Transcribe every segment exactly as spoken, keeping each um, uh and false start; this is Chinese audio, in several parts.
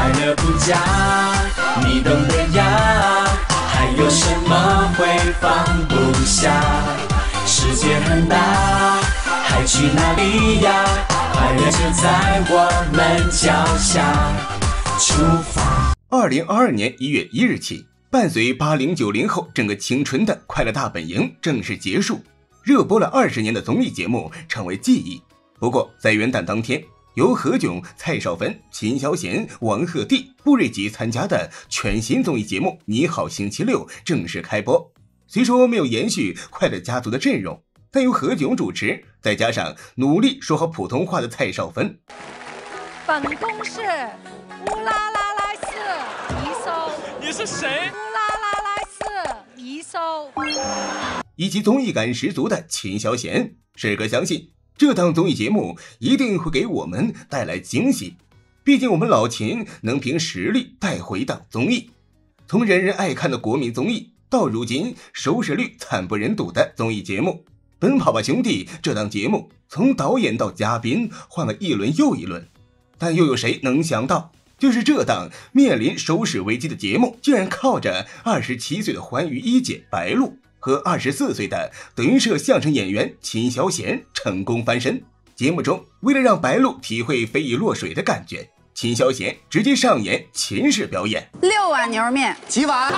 快乐不假，你懂得呀。还有什么会放不下？世界很大，还去哪里呀？快乐就在我们脚下，出发。 二零二二年一月一日起，伴随八零九零后整个青春的快乐大本营正式结束，热播了二十年的综艺节目成为记忆。不过在元旦当天，由何炅、蔡少芬、秦霄贤、王鹤棣、布瑞吉参加的全新综艺节目《你好星期六》正式开播。虽说没有延续快乐家族的阵容，但由何炅主持，再加上努力说好普通话的蔡少芬， 本宫是乌拉拉莱斯遗收， 你是谁？ 乌拉拉莱斯遗收， 以及综艺感十足的秦霄贤，师哥相信这档综艺节目一定会给我们带来惊喜。毕竟我们老秦能凭实力带回一档综艺，从人人爱看的国民综艺，到如今收视率惨不忍睹的综艺节目。奔跑吧兄弟这档节目从导演到嘉宾换了一轮又一轮，但又有谁能想到，就是这档面临收视危机的节目，竟然靠着二十七岁的欢娱一姐白鹿和二十四岁的德云社相声演员秦霄贤成功翻身。节目中，为了让白鹿体会飞鱼落水的感觉，秦霄贤直接上演秦式表演。 六碗牛肉面， 几碗？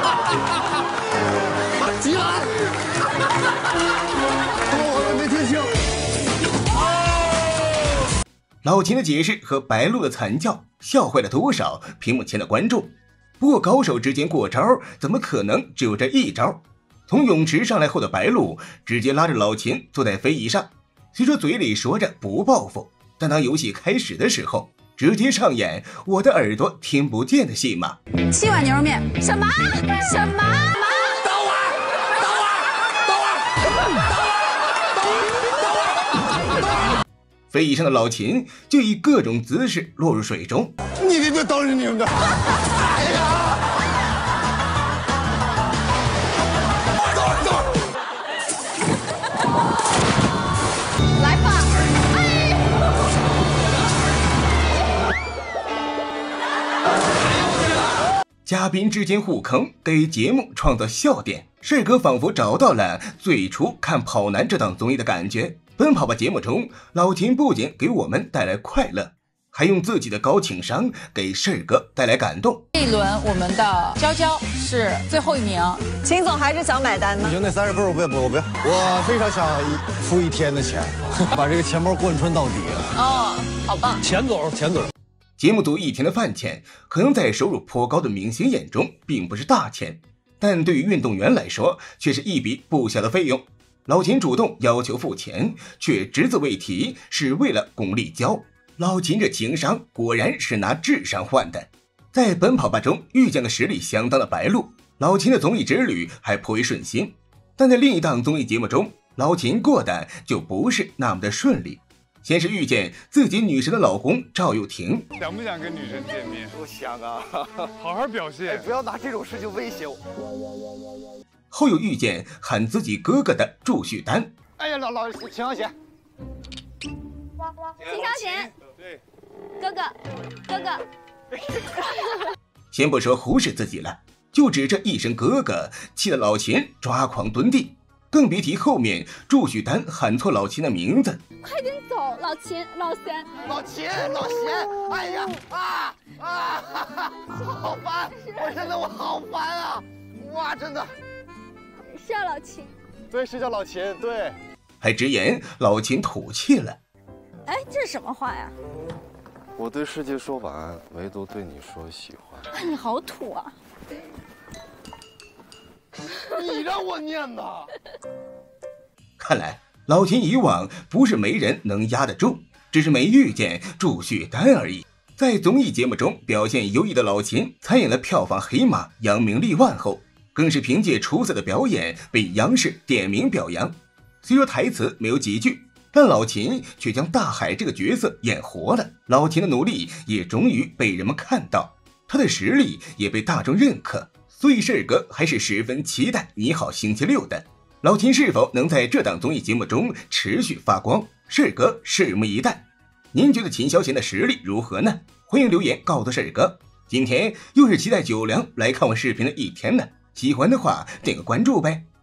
几碗？我没听清。 老秦的解释和白鹿的惨叫笑坏了多少屏幕前的观众。不过高手之间过招，怎么可能只有这一招？从泳池上来后的白鹿直接拉着老秦坐在飞椅上，虽说嘴里说着不报复，但当游戏开始的时候，直接上演我的耳朵听不见的戏码。 七碗牛肉面，什么什么？ 等会儿，等会儿，等会儿，等会儿，等会儿。 飞椅上的老秦就以各种姿势落入水中。 你别等着你们的。哎呀！ 来吧！ 嘉宾之间互坑，给节目创造笑点。帅哥仿佛找到了最初看跑男这档综艺的感觉。奔跑吧节目中，老秦不仅给我们带来快乐，还用自己的高情商给帅哥带来感动。 这一轮我们的娇娇是最后一名， 秦总还是想买单吗？ 不行，那三十分我不要，我不要，我非常想付一天的钱，把这个钱包贯穿到底。 哦，好棒！ 钱总，钱总。 节目组一天的饭钱，可能在收入颇高的明星眼中并不是大钱，但对于运动员来说，却是一笔不小的费用。老秦主动要求付钱，却只字未提是为了巩立姣。老秦这情商果然是拿智商换的。在奔跑吧中遇见了实力相当的白鹿，老秦的综艺之旅还颇为顺心。但在另一档综艺节目中，老秦过得就不是那么的顺利。先是遇见自己女神的老公赵又廷， 想不想跟女神见面？ 不想啊， 好好表现， 不要拿这种事情威胁我。 后又遇见喊自己哥哥的祝绪丹。 哎呀，老老秦霄贤， 秦霄贤， 对， 哥哥，哥哥。 先不说忽视自己了，就指这一声哥哥，气得老秦抓狂蹲地。更别提后面祝绪丹喊错老秦的名字。 快点走，老秦，老贤， 老秦，老贤，哎呀啊啊！哈哈，好烦，我真的我好烦啊！哇，真的。 是啊，老秦。 对，是叫老秦，对。 还直言老秦土气了。 哎，这是什么话呀？ 我对世界说晚安，唯独对你说喜欢。 啊，你好土啊！ 你让我念的。 看来老秦以往不是没人能压得住，只是没遇见祝绪丹而已。在综艺节目中表现优异的老秦，参演了票房黑马扬名立万后，更是凭借出色的表演被央视点名表扬。虽说台词没有几句，但老秦却将大海这个角色演活了。老秦的努力也终于被人们看到，他的实力也被大众认可，所以世哥还是十分期待你好星期六的。老秦是否能在这档综艺节目中持续发光，世哥拭目以待。您觉得秦霄贤的实力如何呢？欢欢迎留言告诉婶哥。今天又是期待酒凉来看我视频的一天呢，喜欢的话点个关注呗。